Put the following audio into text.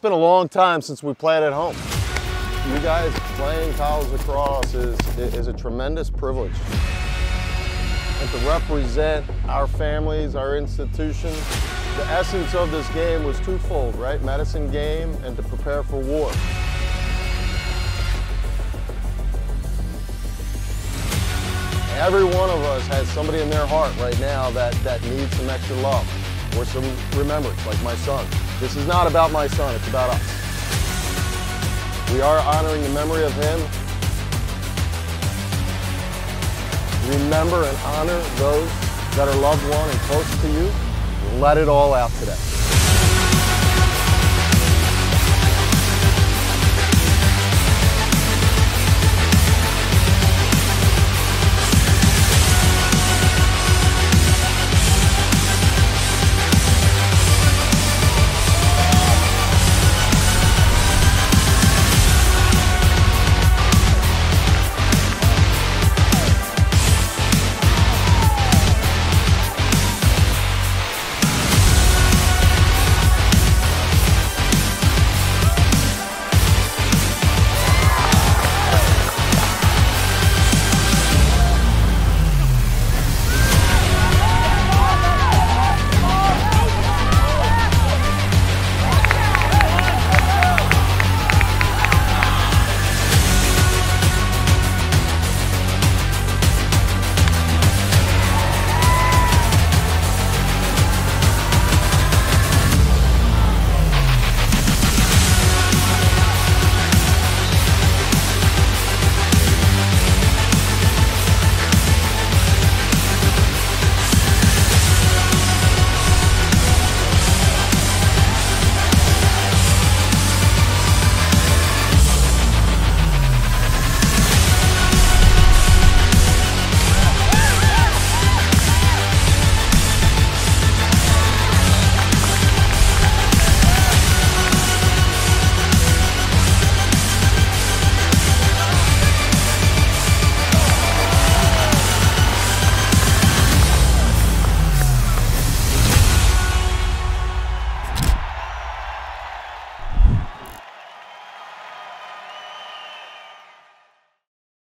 been a long time since we played at home. You guys playing college lacrosse is a tremendous privilege. And to represent our families, our institution, the essence of this game was twofold, right? Medicine game and to prepare for war. Every one of us has somebody in their heart right now that needs some extra love or some remembrance, like my son. This is not about my son, it's about us. We are honoring the memory of him. Remember and honor those that are loved one and close to you. Let it all out today.